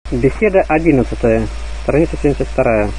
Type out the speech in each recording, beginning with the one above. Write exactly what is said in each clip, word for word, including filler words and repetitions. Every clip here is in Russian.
Беседа одиннадцатая, страница семьдесят вторая.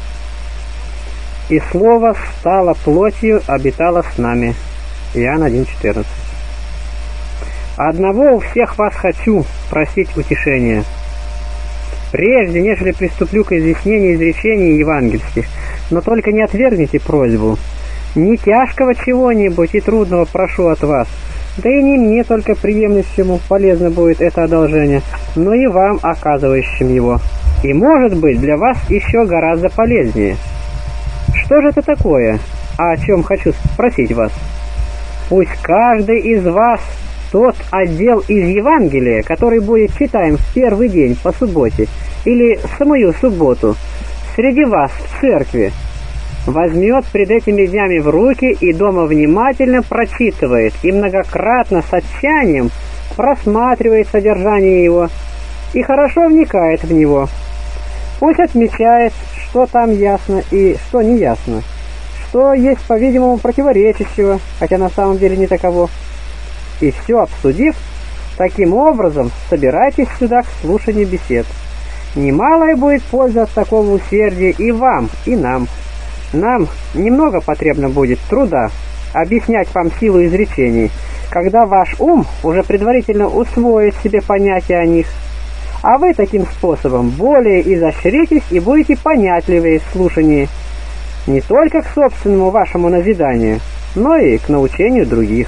«И Слово стало плотью, обитало с нами». Иоанн один четырнадцать. «Одного у всех вас хочу просить утешения. Прежде, нежели приступлю к изъяснению изречений евангельских, но только не отвергните просьбу. Не тяжкого чего-нибудь и трудного прошу от вас, да и не мне только приемлющему полезно будет это одолжение, но и вам, оказывающим его, и, может быть, для вас еще гораздо полезнее. Что же это такое, а о чем хочу спросить вас? Пусть каждый из вас тот отдел из Евангелия, который будет читаем в первый день по субботе или самую субботу, среди вас в церкви, возьмет пред этими днями в руки и дома внимательно прочитывает и многократно с отчаянием просматривает содержание его и хорошо вникает в него. Пусть отмечает, что там ясно и что не ясно, что есть, по-видимому, противоречащего, хотя на самом деле не таково. И все обсудив, таким образом собирайтесь сюда к слушанию бесед. Немалая будет польза от такого усердия и вам, и нам. Нам немного потребно будет труда объяснять вам силу изречений, когда ваш ум уже предварительно усвоит себе понятия о них, а вы таким способом более изощритесь и будете понятливее в слушании не только к собственному вашему назиданию, но и к научению других.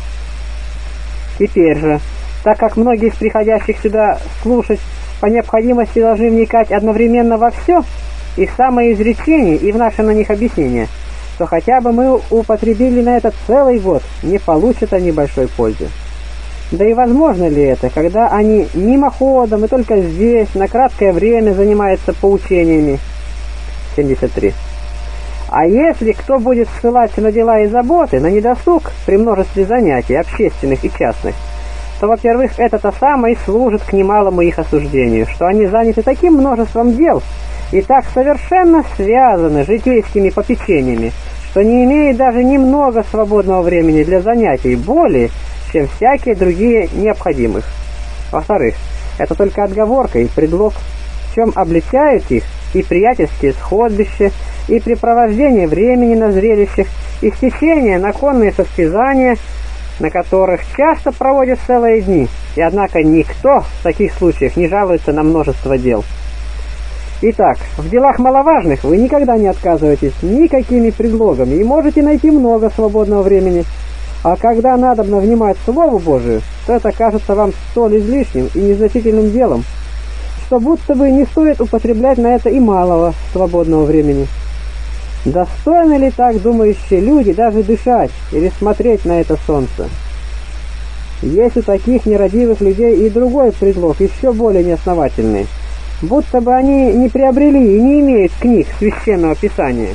Теперь же, так как многие из приходящих сюда слушать по необходимости должны вникать одновременно во все, и в самые изречения, и в наши на них объяснения, то хотя бы мы употребили на это целый год, не получат они большой пользы. Да и возможно ли это, когда они мимоходом и только здесь, на краткое время занимаются поучениями? семьдесят три. А если кто будет ссылаться на дела и заботы, на недосуг при множестве занятий, общественных и частных, то, во-первых, это-то самое и служит к немалому их осуждению, что они заняты таким множеством дел и так совершенно связаны житейскими попечениями, что не имеют даже немного свободного времени для занятий, более, чем всякие другие необходимых. Во-вторых, это только отговорка и предлог, в чем обличают их и приятельские сходбища, и препровождение времени на зрелищах, и стечение на конные состязания, на которых часто проводят целые дни, и однако никто в таких случаях не жалуется на множество дел. Итак, в делах маловажных вы никогда не отказываетесь никакими предлогами и можете найти много свободного времени, а когда надобно внимать Слову Божию, то это кажется вам столь излишним и незначительным делом, что будто бы не стоит употреблять на это и малого свободного времени. Достойны ли так думающие люди даже дышать или смотреть на это солнце? Есть у таких нерадивых людей и другой предлог, еще более неосновательный, будто бы они не приобрели и не имеют книг Священного Писания.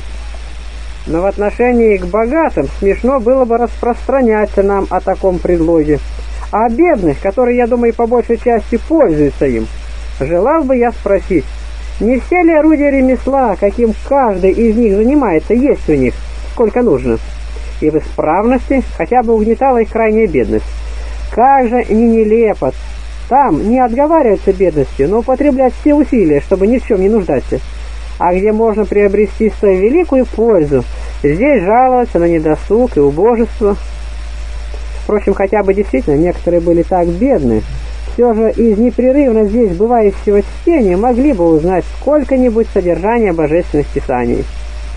Но в отношении к богатым смешно было бы распространяться нам о таком предлоге, а о бедных, которые, я думаю, по большей части пользуются им, желал бы я спросить, не все ли орудия ремесла, каким каждый из них занимается, есть у них, сколько нужно, и в исправности хотя бы угнетала их крайняя бедность? Как же не нелепо там не отговариваться бедностью, но употреблять все усилия, чтобы ни в чем не нуждаться, а где можно приобрести свою великую пользу, здесь жаловаться на недосуг и убожество. Впрочем, хотя бы действительно некоторые были так бедны, все же из непрерывно здесь бывающего чтения могли бы узнать сколько-нибудь содержания божественных писаний.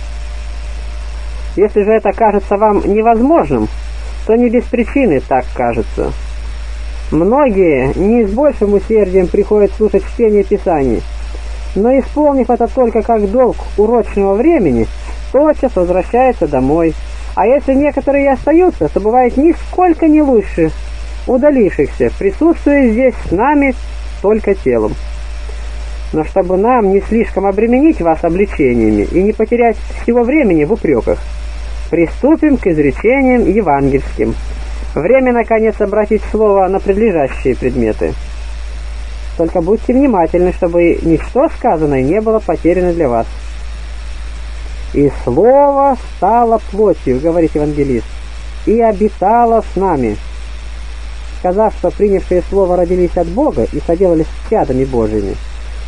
Если же это кажется вам невозможным, то не без причины так кажется. Многие не с большим усердием приходят слушать чтение Писаний, но, исполнив это только как долг урочного времени, тотчас возвращаются домой. А если некоторые и остаются, то бывает нисколько не лучше удалившихся, присутствуя здесь с нами только телом. Но чтобы нам не слишком обременить вас обличениями и не потерять всего времени в упреках, приступим к изречениям евангельским. Время, наконец, обратить слово на предлежащие предметы. Только будьте внимательны, чтобы ничто сказанное не было потеряно для вас. «И Слово стало плотью», — говорит евангелист, — «и обитало с нами». сказав, что принявшие Слово родились от Бога и соделались чадами Божьими,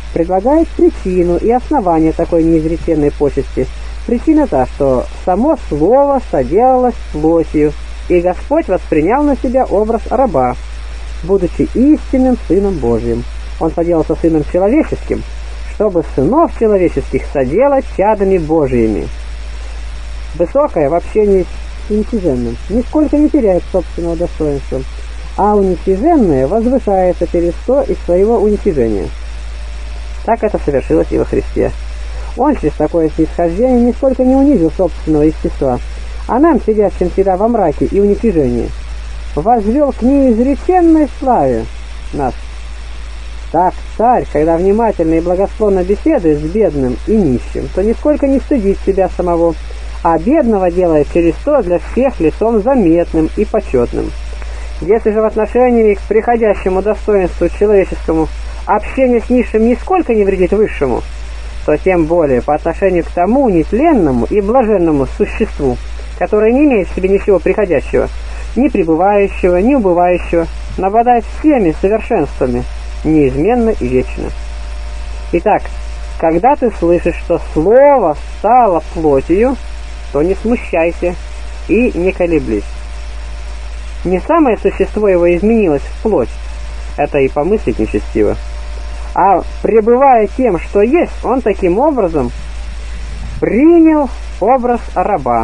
предлагает причину и основание такой неизреченной почести. Причина та, что само Слово соделалось плотью, и Господь воспринял на себя образ раба, будучи истинным Сыном Божьим. Он соделался Сыном Человеческим, чтобы сынов человеческих соделать чадами Божьими. Высокое в общении с уничиженным нисколько не теряет собственного достоинства, а уничиженное возвышается перед сто из своего уничижения. Так это совершилось и во Христе. Он через такое снисхождение нисколько не унизил собственного естества, а нам, сидящим всегда во мраке и уничижении, возвел к неизреченной славе нас. Так царь, когда внимательно и благосклонно беседует с бедным и нищим, то нисколько не стыдит себя самого, а бедного делает через то для всех лицом заметным и почетным. Если же в отношении к приходящему достоинству человеческому общение с низшим нисколько не вредит высшему, то тем более по отношению к тому нетленному и блаженному существу, которое не имеет в себе ничего приходящего, ни пребывающего, ни убывающего, но обладает всеми совершенствами, неизменно и вечно. Итак, когда ты слышишь, что Слово стало плотью, то не смущайся и не колеблись. Не самое существо его изменилось в плоть, это и помыслить нечестиво, а пребывая тем, что есть, он таким образом принял образ раба.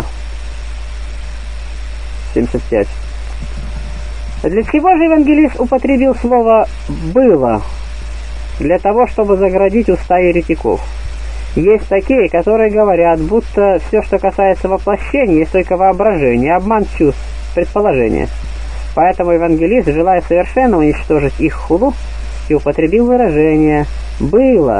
семьдесят пять. Для чего же евангелист употребил слово «было»? Для того, чтобы заградить уста еретиков. Есть такие, которые говорят, будто все, что касается воплощения, есть только воображение, обман чувств, предположение. Поэтому евангелист, желая совершенно уничтожить их хулу, и употребил выражение «было»,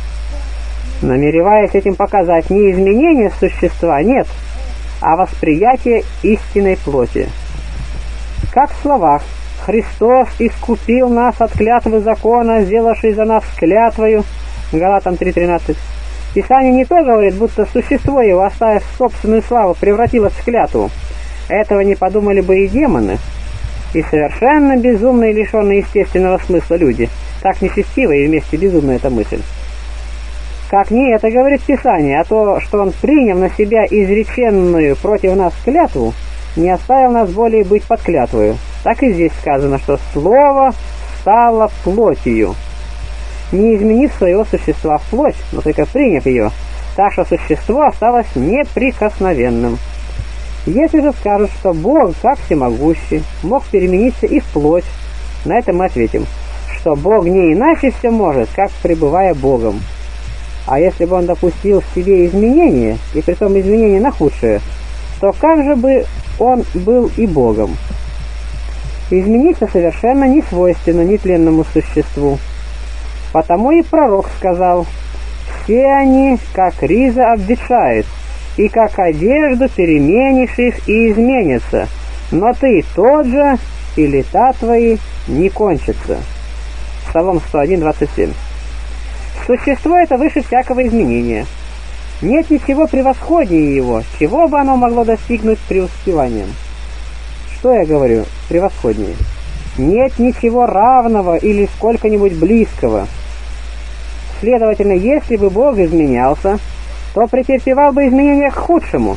намереваясь этим показать не изменение существа, нет, а восприятие истинной плоти. Как в словах «Христос искупил нас от клятвы закона, сделавший за нас клятвою» Галатам три тринадцать. Писание не то говорит, будто существо его, оставив собственную славу, превратилось в клятву. Этого не подумали бы и демоны, и совершенно безумные, лишенные естественного смысла люди. Так нечестива и вместе безумна эта мысль. Как не это говорит Писание, а то, что он, приняв на себя изреченную против нас клятву, не оставил нас более быть под клятвою. Так и здесь сказано, что Слово стало плотью, не изменив своего существа в плоть, но только приняв ее, так что существо осталось неприкосновенным. Если же скажут, что Бог, как всемогущий, мог перемениться и в плоть, на это мы ответим, что Бог не иначе все может, как пребывая Богом. А если бы Он допустил в себе изменения, и притом изменения на худшее, то как же бы Он был и Богом? Измениться совершенно не свойственно нетленному существу. Потому и пророк сказал: «Все они, как риза, обветшают, и как одежду переменишь их и изменятся, но ты тот же, и лета твои не кончатся». Псалом сто один, двадцать семь. Существо это выше всякого изменения. Нет ничего превосходнее его, чего бы оно могло достигнуть преуспеванием. Что я говорю превосходнее? Нет ничего равного или сколько-нибудь близкого. Следовательно, если бы Бог изменялся, то претерпевал бы изменения к худшему.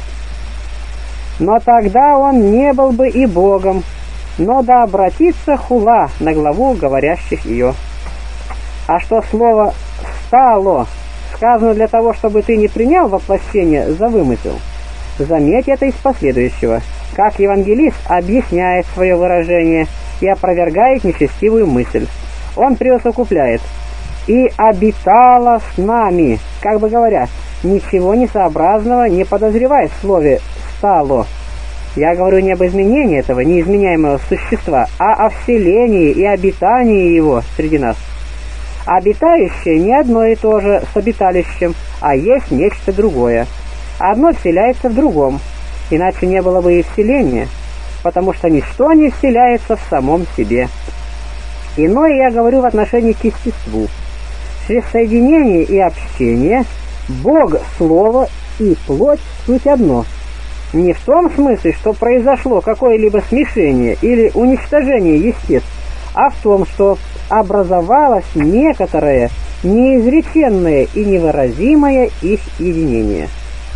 Но тогда он не был бы и Богом, но да обратится хула на главу говорящих ее. А что слово «стало» сказано для того, чтобы ты не принял воплощение за вымысел, заметь это из последующего, как евангелист объясняет свое выражение и опровергает нечестивую мысль. Он преусукупляет: «И обитала с нами», как бы говоря, ничего несообразного не подозревай в слове «стало». Я говорю не об изменении этого неизменяемого существа, а о вселении и обитании его среди нас. Обитающее не одно и то же с обиталищем, а есть нечто другое. Одно вселяется в другом, иначе не было бы и вселения, потому что ничто не вселяется в самом себе. Иное я говорю в отношении к естеству. Через соединение и общение Бог, Слово и плоть суть одно. Не в том смысле, что произошло какое-либо смешение или уничтожение естеств, а в том, что образовалось некоторое неизреченное и невыразимое их единение.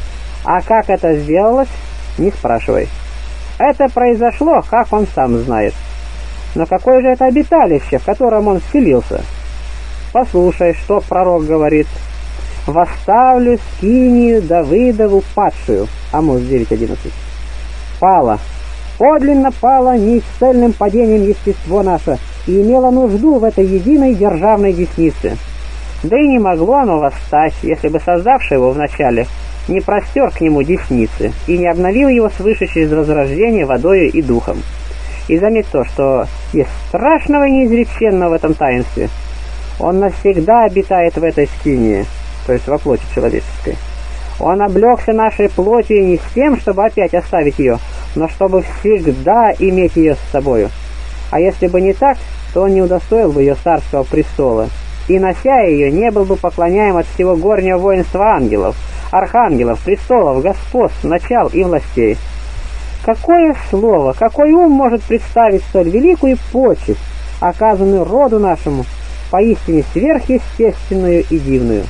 А как это сделалось, не спрашивай. Это произошло, как он сам знает. Но какое же это обиталище, в котором он вселился? Послушай, что пророк говорит. «Восставлю скинию Давыдову падшую». Амос девять одиннадцать. Пала. Подлинно пало неисцельным падением естество наше и имело нужду в этой единой державной деснице. Да и не могло оно восстать, если бы создавший его вначале не простер к нему десницы и не обновил его свыше через возрождение водою и духом. И заметь то, что есть страшного и неизреченного в этом таинстве. Он навсегда обитает в этой скинии, то есть во плоти человеческой. Он облегся нашей плотью не с тем, чтобы опять оставить ее, но чтобы всегда иметь ее с собою. А если бы не так, то он не удостоил бы ее царского престола, и, нося ее, не был бы поклоняем от всего горнего воинства ангелов, архангелов, престолов, господств, начал и властей. Какое слово, какой ум может представить столь великую почесть, оказанную роду нашему, поистине сверхъестественную и дивную?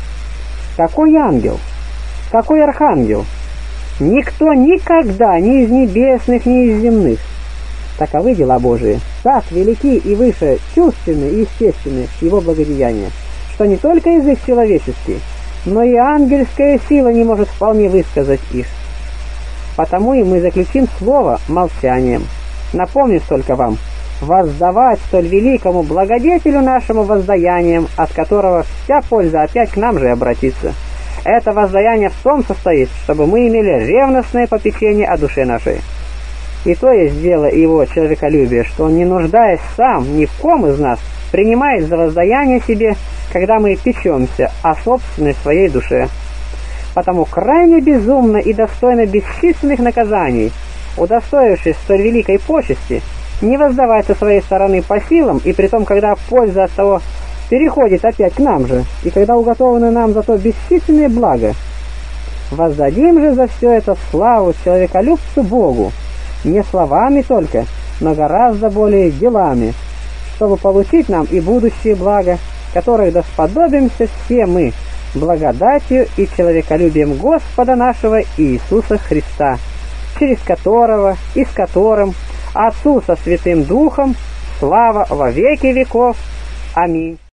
Какой ангел? Какой архангел? Никто никогда, ни из небесных, ни из земных. Таковы дела Божии, так велики и выше чувственные и естественные его благодеяния, что не только язык человеческий, но и ангельская сила не может вполне высказать их. Потому и мы заключим слово молчанием, напомнив только вам, воздавать столь великому благодетелю нашему воздаянием, от которого вся польза опять к нам же обратится. Это воздаяние в том состоит, чтобы мы имели ревностное попечение о душе нашей. И то есть дело его человеколюбия, что он, не нуждаясь сам ни в ком из нас, принимает за воздаяние себе, когда мы печемся о собственной своей душе. Потому крайне безумно и достойно бесчисленных наказаний, удостоившись столь великой почести, не воздавать со своей стороны по силам, и притом, когда польза от того переходит опять к нам же, и когда уготованы нам за то бесчисленные блага. Воздадим же за все это славу человеколюбцу Богу, не словами только, но гораздо более делами, чтобы получить нам и будущие блага, которых досподобимся все мы, благодатью и человеколюбием Господа нашего Иисуса Христа, через которого и с которым Отцу со Святым Духом слава во веки веков. Аминь.